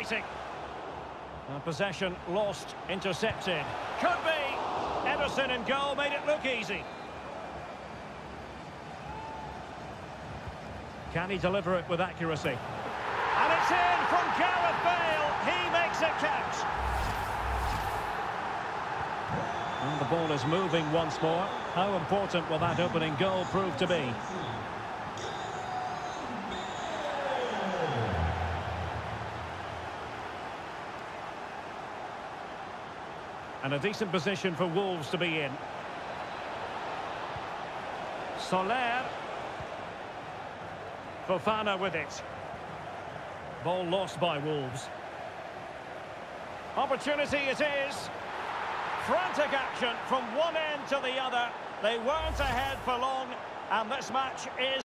penetrating. Possession lost, intercepted. Could be. Ederson in goal made it look easy. Can he deliver it with accuracy? And it's in from Gareth Bale. He makes it count. And the ball is moving once more. How important will that opening goal prove to be? And a decent position for Wolves to be in. Soler. Fofana with it. Ball lost by Wolves. Opportunity it is. Frantic action from one end to the other. They weren't ahead for long, and this match is